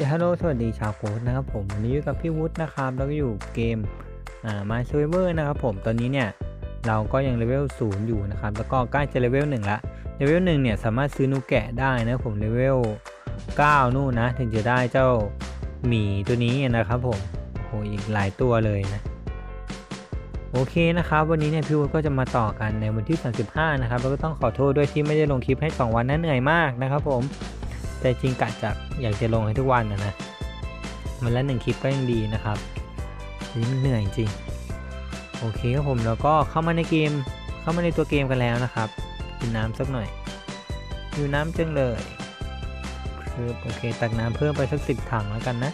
ฮัลโหลสวัสดีชาวโค้ดนะครับผมวันนี้อยู่กับพี่วุฒินะครับแล้วก็อยู่เกมMy Survivor นะครับผมตอนนี้เนี่ยเราก็ยังเลเวล0อยู่นะครับแล้วก็ใกล้จะเลเวล1ละเลเวล1เนี่ยสามารถซื้อนูแกะได้นะผมเลเวล9นู่นนะถึงจะได้เจ้าหมีตัวนี้นะครับผมโอ้อีกหลายตัวเลยนะโอเคนะครับวันนี้เนี่ยพี่วุฒิก็จะมาต่อกันในวันที่35นะครับแล้วก็ต้องขอโทษด้วยที่ไม่ได้ลงคลิปให้2วันนั้นเหนื่อยมากนะครับผมแต่จริงกะจะอยากจะลงให้ทุกวันนะวันละ1คลิปก็ยังดีนะครับนี่มันเหนื่อยจริงโอเคครับผมแล้วก็เข้ามาในเกมเข้ามาในตัวเกมกันแล้วนะครับกินน้ำสักหน่อยอยู่น้ำจังเลยโอเคตักน้ำเพิ่มไปสัก10ถังแล้วกันนะ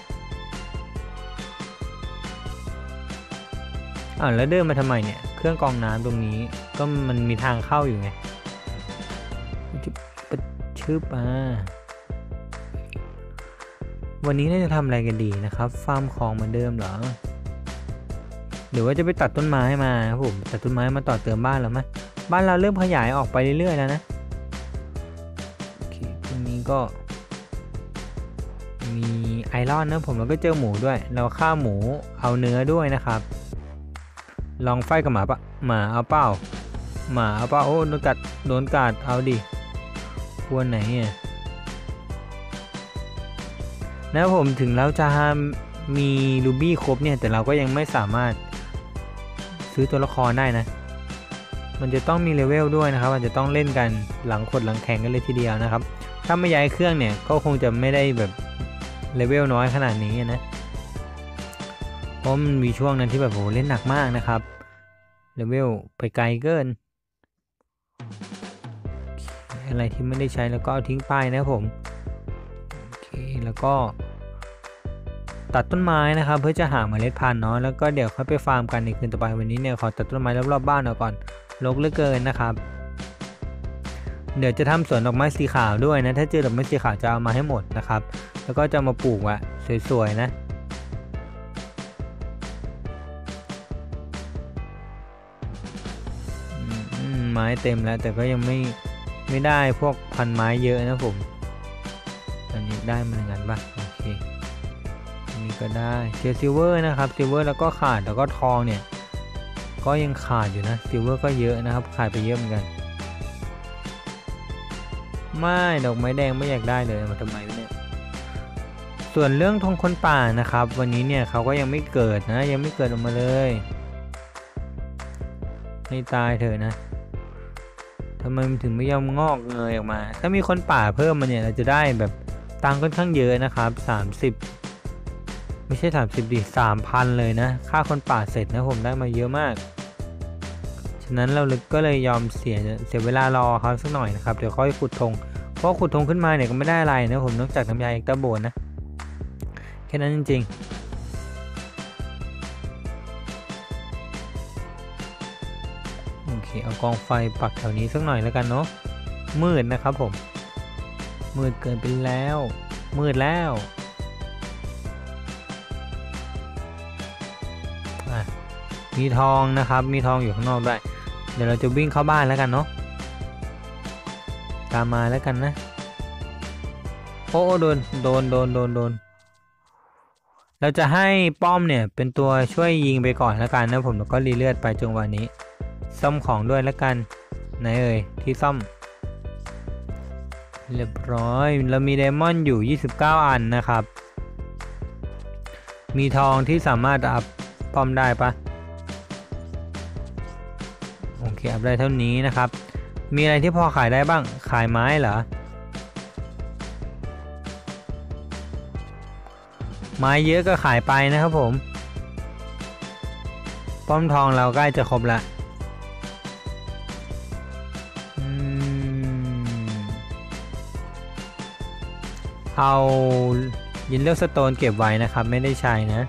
แล้วเดินมาทำไมเนี่ยเครื่องกรองน้ำตรงนี้ก็มันมีทางเข้าอยู่ไงชืบวันนี้น่าจะทำอะไรกันดีนะครับฟาร์มของเหมือนเดิมเหรอหรือว่าจะไปตัดต้นไม้มาครับผมตัดต้นไม้มาต่อเติมบ้านแล้วไหมบ้านเราเริ่มขยายออกไปเรื่อยๆแล้วนะโอเคตรงนี้ก็มีไอรอนนะผมแล้วก็เจอหมูด้วยเราฆ่าหมูเอาเนื้อด้วยนะครับลองไฟกับหมาปะหมาเอาเป้าหมาเอาเป้าโอ้โดนกัดเอาดิควรไหนเนี่ยนะผมถึงเราจะมีรูบี้ครบเนี่ยแต่เราก็ยังไม่สามารถซื้อตัวละครได้นะมันจะต้องมีเลเวลด้วยนะครับมันจะต้องเล่นกันหลังแข่งกันเลยทีเดียวนะครับถ้าไม่ย้ายเครื่องเนี่ยก็คงจะไม่ได้แบบเลเวลน้อยขนาดนี้นะเพราะมันมีช่วงนั้นที่แบบโหเล่นหนักมากนะครับเลเวลไปไกลเกินอะไรที่ไม่ได้ใช้แล้วก็เอาทิ้งไปนะผมโอเคแล้วก็ตัดต้นไม้นะครับเพื่อจะหาเมล็ดพันธุ์เนาะแล้วก็เดี๋ยวค่อยไปฟาร์มกันในคืนต่อไปวันนี้เนี่ยขอตัดต้นไม้รอบๆบ้านเอาก่อนรกเหลือเกินนะครับเดี๋ยวจะทำสวนดอกไม้สีขาวด้วยนะถ้าเจอดอกไม้สีขาวจะเอามาให้หมดนะครับแล้วก็จะมาปลูกสวยๆนะไม้เต็มแล้วแต่ก็ยังไม่ได้พวกพันไม้เยอะนะผมอันนี้ได้มาอย่างนั้นป่ะโอเคนี่ก็ได้เจอซิลเวอร์นะครับซิลเวอร์แล้วก็ขาดแล้วก็ทองเนี่ยก็ยังขาดอยู่นะซิลเวอร์ก็เยอะนะครับขาดไปเยอะเหมือนกันไม่ดอกไม้แดงไม่อยากได้เลยมาทำไมเนี่ยส่วนเรื่องทองคนป่านะครับวันนี้เนี่ยเขาก็ยังไม่เกิดนะยังไม่เกิดออกมาเลยให้ตายเถอะนะทำไมมันถึงไม่ยอมงอกเงยออกมาถ้ามีคนป่าเพิ่มมาเนี่ยเราจะได้แบบตังค์ค่อนข้างเยอะนะครับ30ไม่ใช่30ดิ3,000เลยนะค่าคนป่าเสร็จนะผมได้มาเยอะมากฉะนั้นเราก็เลยยอมเสียเวลารอเขาสักหน่อยนะครับเดี๋ยวค่อยขุดธงเพราะขุดธงขึ้นมาเนี่ยก็ไม่ได้อะไรนะผมนอกจากน้ำยาเอ็กตาโบนนะแค่นั้นจริงๆโอเคเอากองไฟปักแถวนี้สักหน่อยแล้วกันเนาะมืดนะครับผมมืดเกินไปแล้วมืดแล้วมีทองนะครับมีทองอยู่ข้างนอกด้วยเดี๋ยวเราจะวิ่งเข้าบ้านแล้วกันเนาะตามมาแล้วกันนะโอ้โดนเราจะให้ป้อมเนี่ยเป็นตัวช่วยยิงไปก่อนแล้วกันนะผมแล้วก็รีเลือดไปจังหวะนี้ซ่อมของด้วยแล้วกันไหนเอ่ยที่ซ่อมเรียบร้อยเรามีไดมอนด์อยู่29อันนะครับมีทองที่สามารถอัพป้อมได้ปะโอเคอัพได้เท่านี้นะครับมีอะไรที่พอขายได้บ้างขายไม้เหรอไม้เยอะก็ขายไปนะครับผมป้อมทองเราใกล้จะครบละเอายินเลือกสโตนเก็บไว้นะครับไม่ได้ใช้นะ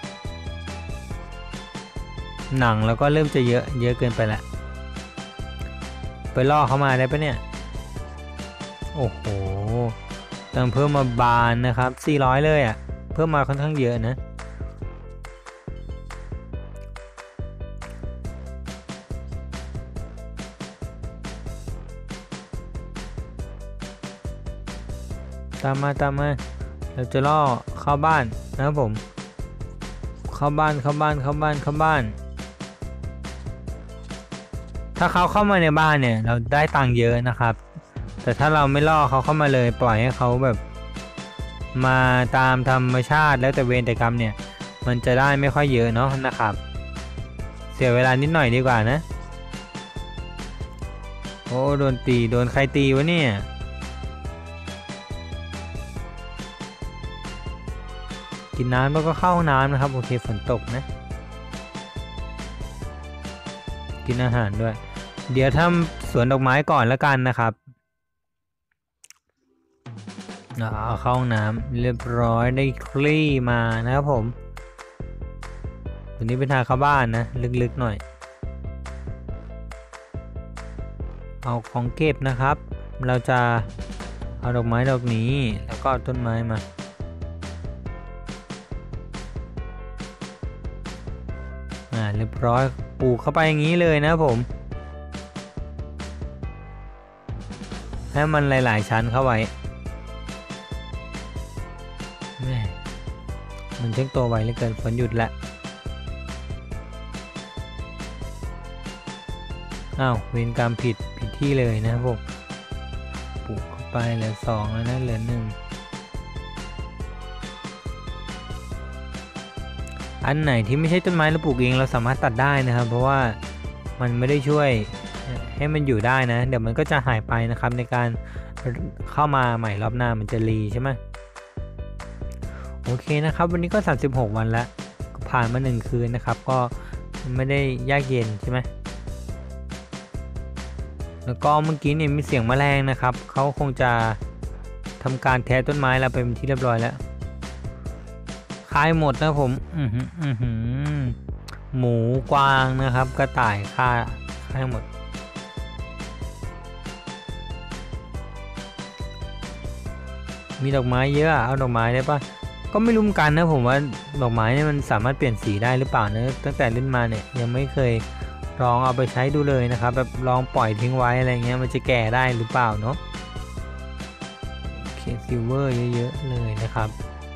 หนังแล้วก็เริ่มจะเยอะเกินไปละไปล่อเข้ามาได้ปะเนี่ยโอ้โหต้องเพิ่มมาบานนะครับ400เลยเพิ่มมาค่อนข้างเยอะนะตามมาเราจะล่อเข้าบ้านนะครับผมเข้าบ้านถ้าเขาเข้ามาในบ้านเนี่ยเราได้ตังค์เยอะนะครับแต่ถ้าเราไม่ล่อเขาเข้ามาเลยปล่อยให้เขาแบบมาตามธรรมชาติแล้วแต่เวรแต่กรรมเนี่ยมันจะได้ไม่ค่อยเยอะเนาะนะครับเสียเวลานิดหน่อยดีกว่านะโอ้โดนตีโดนใครตีวะเนี่ยกินน้ำแล้วก็เข้าห้องน้ำนะครับโอเคฝนตกนะกินอาหารด้วยเดี๋ยวทำสวนดอกไม้ก่อนแล้วกันนะครับเข้าห้องน้ำเรียบร้อยได้คลี่มานะครับผมตัวนี้เป็นทางเข้าบ้านนะลึกๆหน่อยเอาของเก็บนะครับเราจะเอาดอกไม้ดอกนี้แล้วก็ต้นไม้มาเรียบร้อยปลูกเข้าไปอย่างนี้เลยนะผมให้มันหลายๆชั้นเข้าไว้แม่มันเช็คตัวไวเหลือเกินฝนหยุดแล้วอ้าวเวรกรรมผิดที่เลยนะครับผมปลูกเข้าไปเหลือ2แล้วนะเหลือ1อันไหนที่ไม่ใช่ต้นไม้เราปลูกเองเราสามารถตัดได้นะครับเพราะว่ามันไม่ได้ช่วยให้มันอยู่ได้นะเดี๋ยวมันก็จะหายไปนะครับในการเข้ามาใหม่รอบหน้ามันจะรีใช่ไหมโอเคนะครับวันนี้ก็36วันแล้วผ่านมา1คืนนะครับก็ไม่ได้ยากเย็นใช่ไหมแล้วก็เมื่อกี้เนี่ยมีเสียงแมลงนะครับเขาคงจะทำการแทะต้นไม้แล้วเป็นที่เรียบร้อยแล้วคายหมดนะผมหมูกวางนะครับกระต่ายฆ่าหมดมีดอกไม้เยอะเอาดอกไม้ได้ปะก็ไม่รู้กันนะผมว่าดอกไม้เนี่ยมันสามารถเปลี่ยนสีได้หรือเปล่านะตั้งแต่เล่นมาเนี่ยยังไม่เคยลองเอาไปใช้ดูเลยนะครับแบบลองปล่อยทิ้งไว้อะไรเงี้ยมันจะแก่ได้หรือเปล่าเนาะโอเคซิลเวอร์เยอะๆเลยนะครับ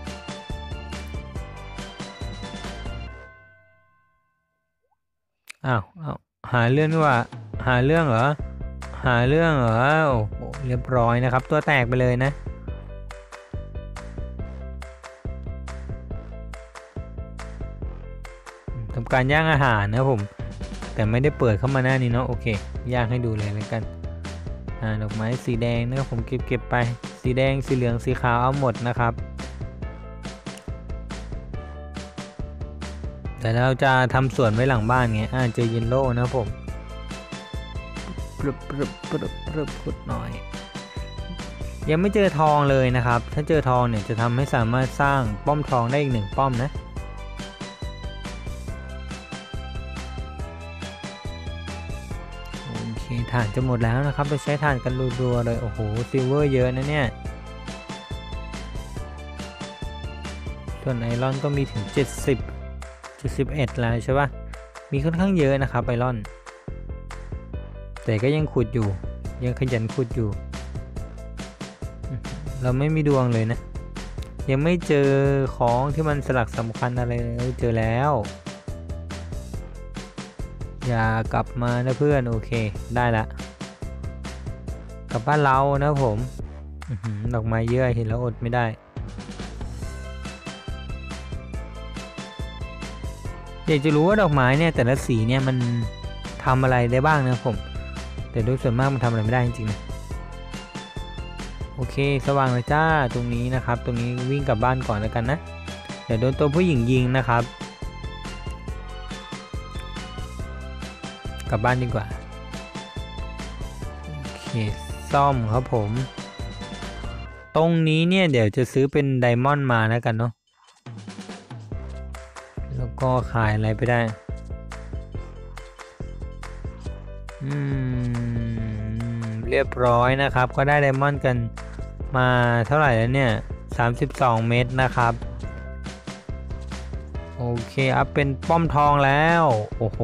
อ้าวหาเรื่องดีกว่าหาเรื่องเหรอโอ้โหเรียบร้อยนะครับตัวแตกไปเลยนะทำการย่างอาหารนะผมแต่ไม่ได้เปิดเข้ามาหน้านี้เนาะโอเคย่างให้ดูเลยแล้วกันดอกไม้สีแดงนะครับผมเก็บไปสีแดงสีเหลืองสีขาวเอาหมดนะครับแต่เราจะทำสวนไว้หลังบ้านไงเจอเยลโล่นะผมปรึบขุดหน่อยยังไม่เจอทองเลยนะครับถ้าเจอทองเนี่ยจะทำให้สามารถสร้างป้อมทองได้อีก1ป้อมนะโอเคถ่านจะหมดแล้วนะครับเราใช้ถ่านกันรัวๆเลยโอ้โหซิลเวอร์เยอะนะเนี่ยส่วนไอรอนก็มีถึง71แล้วใช่ปะมีค่อนข้างเยอะนะครับไอรอนแต่ก็ยังขุดอยู่ยังขยันขุดอยู่เราไม่มีดวงเลยนะยังไม่เจอของที่มันสลักสำคัญอะไรเลยเจอแล้วอย่ากลับมานะเพื่อนโอเคได้ละกลับบ้านเรานะผมดอกไม้เยอะเห็นแล้วอดไม่ได้อยากจะรู้ว่าดอกไม้เนี่ยแต่ละสีเนี่ยมันทำอะไรได้บ้างนะผมแต่โดยส่วนมากมันทำอะไรไม่ได้จริงๆนะโอเคสว่างเลยจ้าตรงนี้นะครับตรงนี้วิ่งกลับบ้านก่อนแล้วกันนะเดี๋ยวโดนตัวผู้หญิงยิงนะครับกลับบ้านดีกว่าโอเคซ่อมครับผมตรงนี้เนี่ยเดี๋ยวจะซื้อเป็นไดมอนด์มาแล้วกันเนาะแล้วก็ขายอะไรไปได้เรียบร้อยนะครับก็ได้ไดมอนด์กันมาเท่าไหร่แล้วเนี่ย32 เม็ดนะครับโอเคอัพเป็นป้อมทองแล้วโอ้โห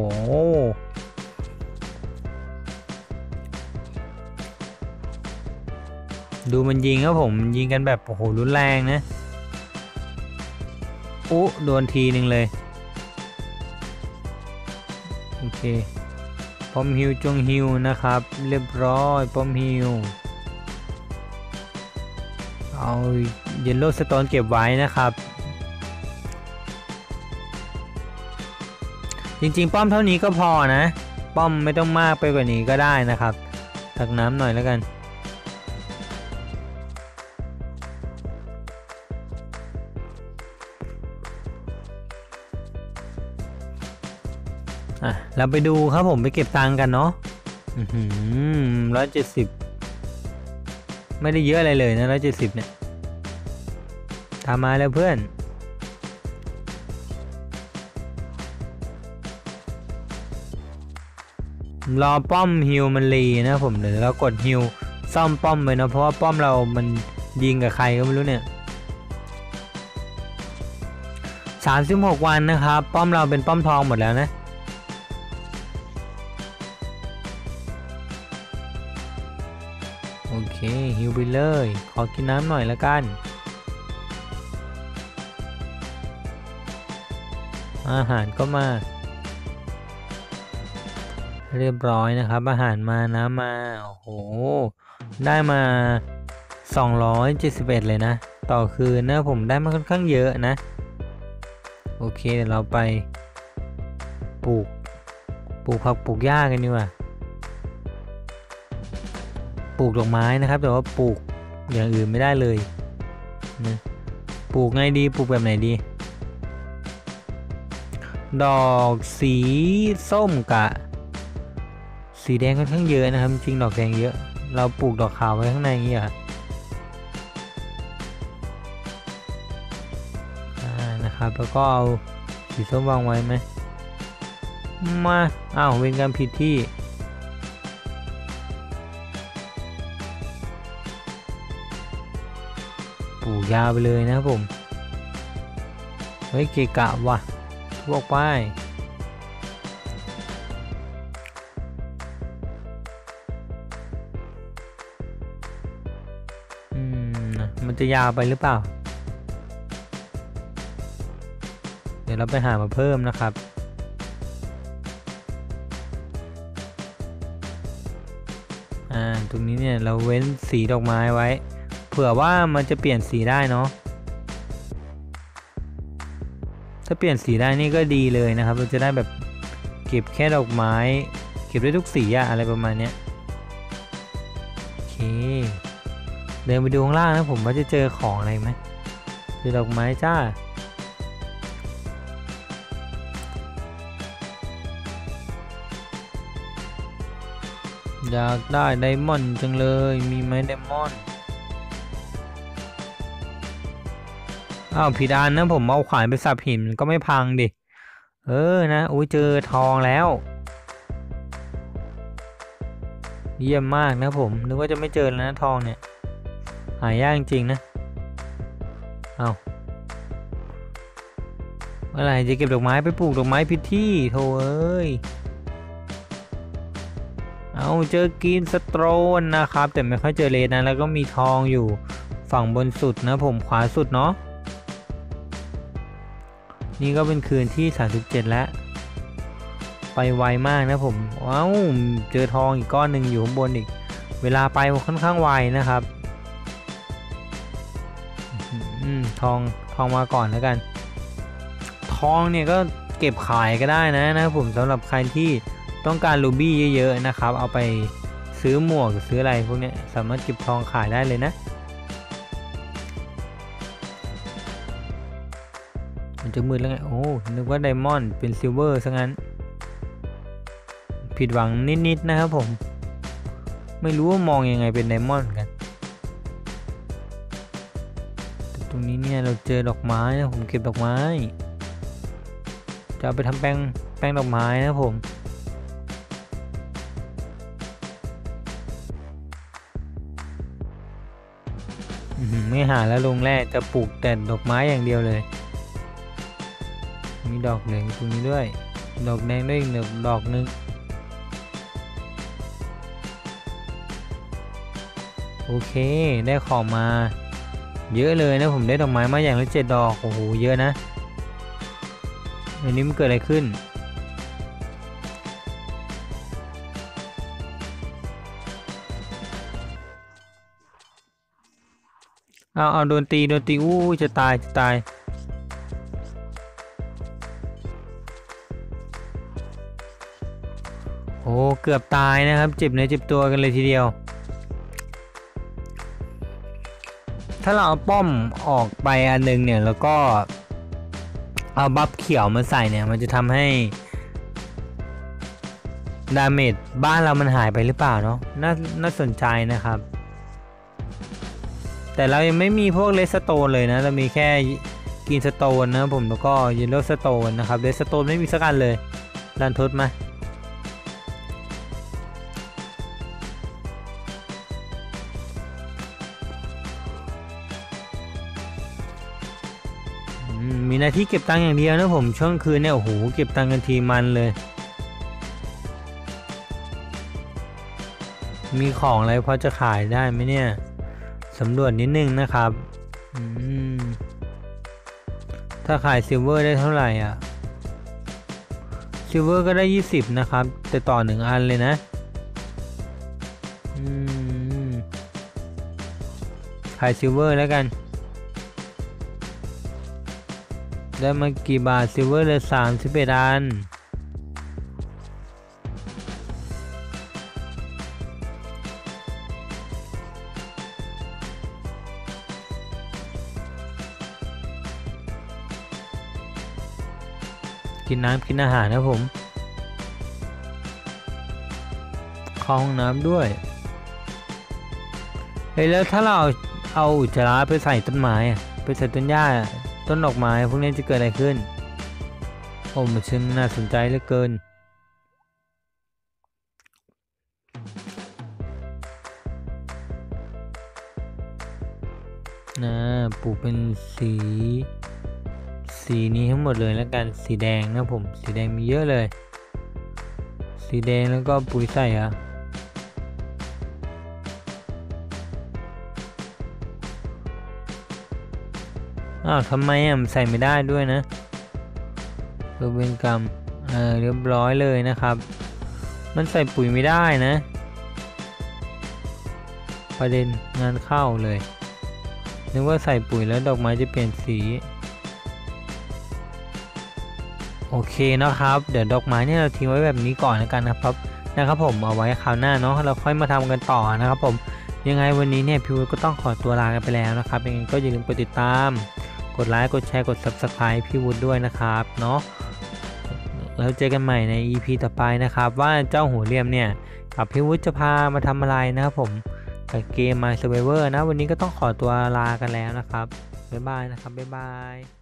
ดูมันยิงครับผมยิงกันแบบโอ้โหรุนแรงนะอุ๊โดนทีหนึ่งเลยโอเคป้อมฮิวจงฮิวนะครับเรียบร้อยป้อมฮิวเอาเยลโล่สโตนเก็บไว้นะครับจริงๆป้อมเท่านี้ก็พอนะป้อมไม่ต้องมากไปกว่านี้ก็ได้นะครับตักน้ำหน่อยแล้วกันเราไปดูครับผมไปเก็บตังค์กันเนาะ170ไม่ได้เยอะอะไรเลยนะ170เนี่ยตามมาแล้วเพื่อนรอป้อมฮิวมันรีนะผมเดี๋ยวเรากดฮิวซ่อมป้อมไปนะเพราะว่าป้อมเรามันยิงกับใครก็ไม่รู้เนี่ย36วันนะครับป้อมเราเป็นป้อมทองหมดแล้วนะโอเคฮิวไปเลยขอกินน้ำหน่อยแล้วกันอาหารก็มาเรียบร้อยนะครับอาหารมาน้ำมาโอ้โหได้มา271เลยนะต่อคืนนะผมได้มาค่อนข้างเยอะนะโอเคเดี๋ยวเราไปปลูกผักปลูกหญ้ากันดีกว่าปลูกดอกไม้นะครับแต่ว่าปลูกอย่างอื่นไม่ได้เลยนะปลูกไงดีปลูกแบบไหนดีดอกสีส้มกะสีแดงค่อนข้างเยอะนะครับจริงดอกแดงเยอะเราปลูกดอกขาวไว้ข้างในอย่างนี้นะครับแล้วก็เอาสีส้มวางไว้ไหมมาอ้าวเว้นการผิดที่ปลูกยาวไปเลยนะครับผมเฮ้ยเกะกะว่ะทุกไปมันจะยาวไปหรือเปล่าเดี๋ยวเราไปหามาเพิ่มนะครับตรงนี้เนี่ยเราเว้นสีดอกไม้ไว้เผื่อว่ามันจะเปลี่ยนสีได้เนาะถ้าเปลี่ยนสีได้นี่ก็ดีเลยนะครับเราจะได้แบบเก็บแค่ดอกไม้เก็บได้ทุกสีอะไรประมาณนี้โอเคเดินไปดูข้างล่างนะผมว่าจะเจอของอะไรไหมเจอดอกไม้จ้าอยากได้ไดมอนด์จังเลยมีไหมไดมอนด์อ้าวผิดอันนะผมเอาขวานไปสับหินก็ไม่พังดินะอุ้ยเจอทองแล้วเยี่ยมมากนะผมนึกว่าจะไม่เจอแล้วนะทองเนี่ยหายากจริงๆนะเอาเมื่อไหร่จะเก็บดอกไม้ไปปลูกดอกไม้ผิดที่โธ่เอ้ยเอาเจอกรีนสโตนนะครับแต่ไม่ค่อยเจอเลนนะแล้วก็มีทองอยู่ฝั่งบนสุดนะผมขวาสุดเนาะนี่ก็เป็นคืนที่37แล้วไปไวมากนะผมว้าวเจอทองอีกก้อนหนึ่งอยู่ข้างบนอีกเวลาไปค่อนข้างไวนะครับทองมาก่อนแล้วกันทองเนี่ยก็เก็บขายก็ได้นะผมสำหรับใครที่ต้องการรูบี้เยอะๆนะครับเอาไปซื้อหมวกซื้ออะไรพวกนี้สามารถเก็บทองขายได้เลยนะมันจะมืดแล้วไงโอ้นึกว่าไดมอนด์เป็นซิลเวอร์ซะงั้นผิดหวังนิดๆนะครับผมไม่รู้ว่ามองยังไงเป็นไดมอนด์กันแต่ตรงนี้เนี่ยเราเจอดอกไม้นะผมเก็บดอกไม้จะเอาไปทำแป้งดอกไม้นะผมไม่หาแล้วลงแร่จะปลูกแต่ดอกไม้อย่างเดียวเลยมีดอกเหลืองตรงนี้ด้วยดอกแดงด้วยอีกดอกนึงโอเคได้ของมาเยอะเลยนะผมได้ดอกไม้มาอย่างละ7 ดอกโอ้โหเยอะนะอันนี้มันเกิดอะไรขึ้นเอาโดนตีอู้จะตายโอ้เกือบตายนะครับเจ็บเนื้อเจ็บตัวกันเลยทีเดียวถ้าเราเอาป้อมออกไปอันนึงเนี่ยแล้วก็เอาบัฟเขียวมาใส่เนี่ยมันจะทำให้ดาเมจบ้านเรามันหายไปหรือเปล่าเนาะน่าสนใจนะครับแต่เรายังไม่มีพวกเลสโตนเลยนะเรามีแค่กินสโตนนะผมแล้วก็เยลโล่สโตนนะครับเลสโตนไม่มีสักอันเลยรันทดมามีหน้าที่เก็บตังค์อย่างเดียวนะผมช่วงคืนเนี่ยโอ้โหเก็บตังค์กันทีมันเลยมีของอะไรพอจะขายได้ไหมเนี่ยสำรวจนิดนึงนะครับถ้าขายซิลเวอร์ได้เท่าไหร่อ่ะซิลเวอร์ก็ได้20นะครับแต่ต่อ1อันเลยนะขายซิลเวอร์แล้วกันได้มากี่บาทซิลเวอร์เลย31อันกินน้ำกินอาหารนะผมเข้าห้องน้ำด้วยเฮ้ยแล้วถ้าเราเอาอุจจาระไปใส่ต้นไม้ไปใส่ต้นหญ้าต้นดอกไม้พวกนี้จะเกิดอะไรขึ้นโอ้มันช่างน่าสนใจเหลือเกินนะปลูกเป็นสีนี้ทั้งหมดเลยแล้วกันสีแดงนะผมสีแดงมีเยอะเลยสีแดงแล้วก็ปุ๋ยใส่ทำไมมันใส่ไม่ได้ด้วยนะเป็นกรรมเรียบร้อยเลยนะครับมันใส่ปุ๋ยไม่ได้นะประเด็นงานเข้าเลยนึกว่าใส่ปุ๋ยแล้วดอกไม้จะเปลี่ยนสีโอเคนะครับเดี๋ยวดอกไม้เนี่ยเราทิ้งไว้แบบนี้ก่อนแล้วกันนะครับผมเอาไว้คราวหน้าเนาะเราค่อยมาทำกันต่อนะครับผมยังไงวันนี้เนี่ยพี่วุฒิก็ต้องขอตัวลากันไปแล้วนะครับยังไงก็อย่าลืมกดติดตามกดไลค์กดแชร์กด Subscribe พี่วุฒิด้วยนะครับเนาะแล้วเจอกันใหม่ใน EP ต่อไปนะครับว่าเจ้าหัวเรียมเนี่ยกับพี่วุฒิจะพามาทำอะไรนะครับผมกับเกม My Survivor นะวันนี้ก็ต้องขอตัวลากันแล้วนะครับบ๊ายบายนะครับบ๊ายบาย